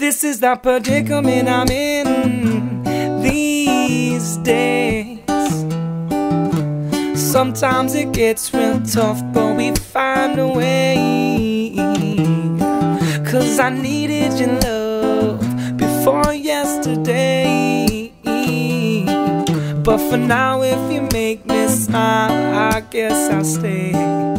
this is the predicament I'm in these days. Sometimes it gets real tough, but we find a way. 'Cause I needed your love before yesterday. But for now, if you make me smile, I guess I'll stay.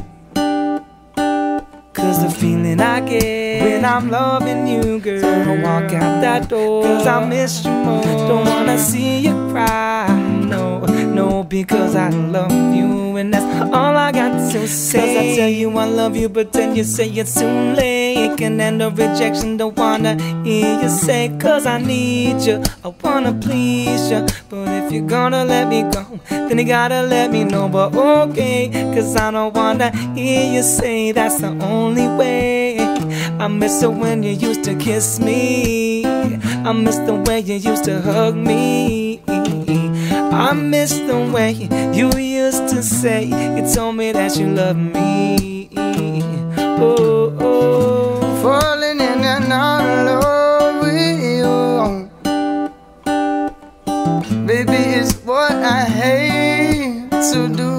'Cause the feeling I get when I'm loving you, girl, don't walk out that door, 'cause I miss you more. Don't wanna see you cry, no, no, because I love you, and that's all I got to say. 'Cause I tell you I love you, but then you say it's too late. It can end a rejection, don't wanna hear you say. 'Cause I need you, I wanna please you, but if you're gonna let me go, then you gotta let me know. But okay, 'cause I don't wanna hear you say that's the only way. I miss it when you used to kiss me. I miss the way you used to hug me. I miss the way you used to say, you told me that you love me. Oh, oh. Falling in and out of love with you, baby, it's what I hate to do.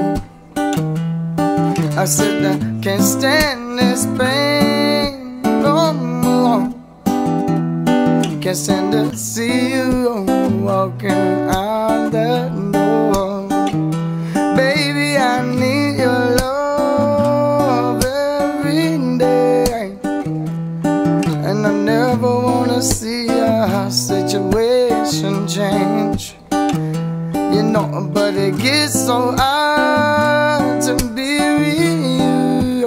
I said I can't stand this pain no more. Can't stand to see you walking out that door. Baby, I need your love every day, and I never wanna see our situation change. You know, but it gets so hard to be with you.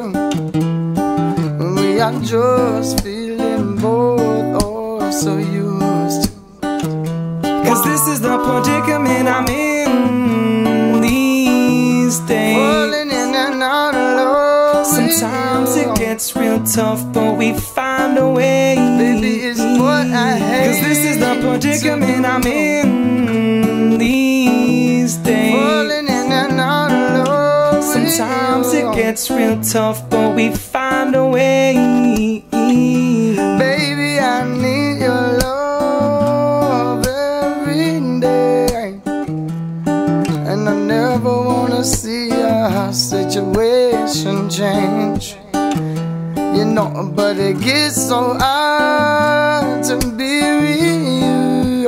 We are just feeling both oh so used to. 'Cause this is the predicament I'm in these days. Falling in and out of love. Sometimes it gets real tough, but we find a way. Baby, it's what I hate. 'Cause this is the predicament I'm in these days. Falling in and out of love. Sometimes it gets real tough, but we find a way. Baby, I need your love every day, and I never wanna see our situation change. You know, but it gets so hard to be with you.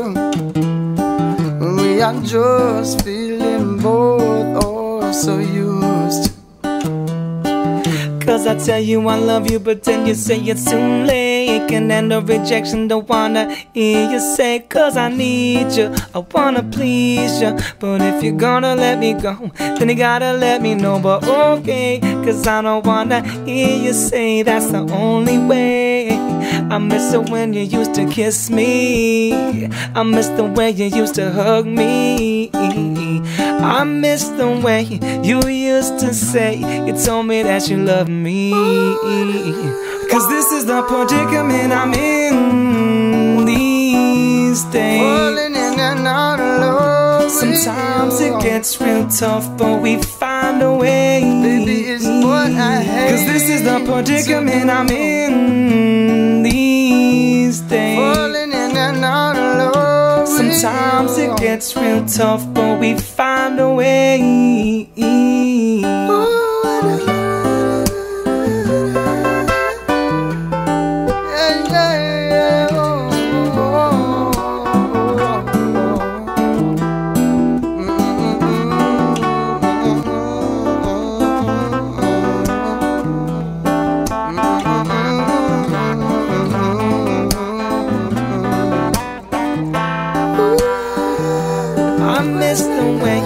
We are just feeling both oh so used to. 'Cause I tell you I love you, but then you say it's too late. It can end a rejection, don't wanna hear you say. 'Cause I need you, I wanna please you, but if you're gonna let me go, then you gotta let me know. But okay, 'cause I don't wanna hear you say that's the only way. I miss it when you used to kiss me. I miss the way you used to hug me. I miss the way you used to say, you told me that you love me. 'Cause this is the predicament I'm in these days. Falling in and out of love. Sometimes it gets real tough, but we find a way. Baby, it's what I hate. 'Cause this is the predicament I'm in these days. Falling in and out of love. Sometimes it gets real tough, but we find a way. I miss the way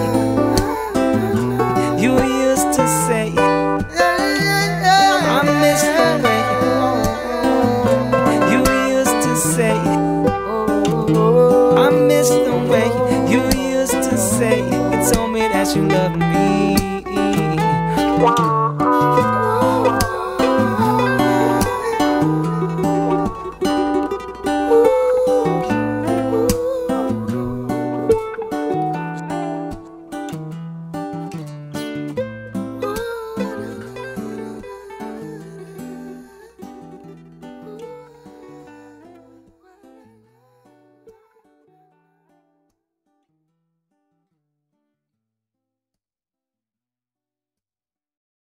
you used to say. I miss the way you used to say. I miss the way you used to say. You told me that you love me.